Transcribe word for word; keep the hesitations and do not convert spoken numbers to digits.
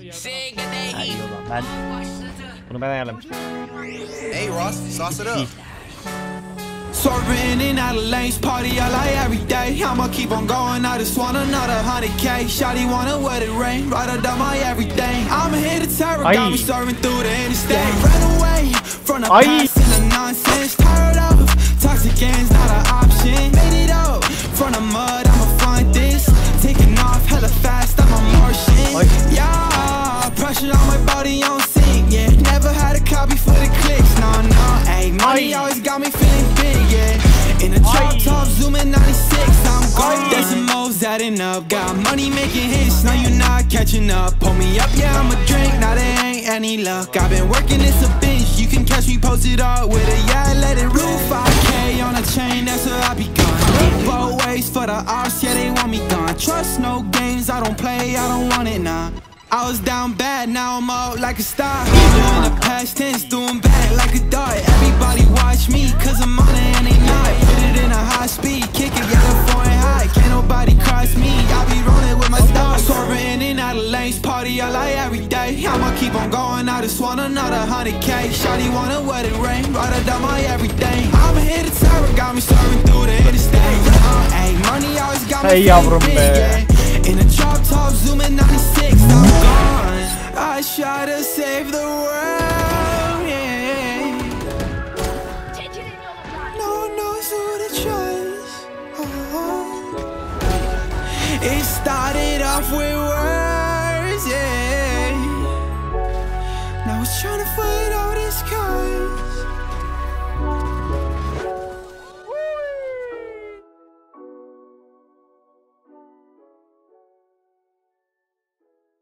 Ha, iyi olan. Ben bunu ben ayarlamıştım. Hey Ross, sauce it up. Swerving in out of lanes, party I like every day. I'ma keep on going, I just want another hundred K. Shawty wanna wet it rain, right up down my everything. I'm here to terror, got me swerving through the interstate. Run away from the past and the nonsense. Tired of toxic ends, not an option. Made it up from the mud, I'ma find this. Taking off hella fast, I'm a Martian. Yeah, pressure on my body on sync, yeah. Never had a copy for the clicks, no, no. Ayy, money always got me feeling big, yeah. In a drop top, zooming ninety-six, I'm gone. There's some moves adding up, got money making hits, now you're not catching up. Pull me up, yeah, I'ma drink, now there ain't any luck. I've been working, it's a binge, you can catch me posted up with a yeah, let it rule. five K on a chain, that's where I be gone. Look both ways for the ops, yeah, they want me gone. Trust no games, I don't play, I don't want it, nah. I was down bad, now I'm out like a star. Doing the past tense, doing bad like a dart. Everybody watch me, cause I'm on it and they not. Put it in a high speed, kick it, get a foreign high. Can't nobody cross me, I be rolling with my stars. Swerving in out of lanes, party I like every day. I'ma keep on going, I just want another hundred K. Shawty wanna wet it rain, right up down my everything. I'm here to terror, got me swerving through the interstate. uh, Ayy, money always got me feeling big, yeah. In a drop top, zooming ninety-six, I'm gone. I try to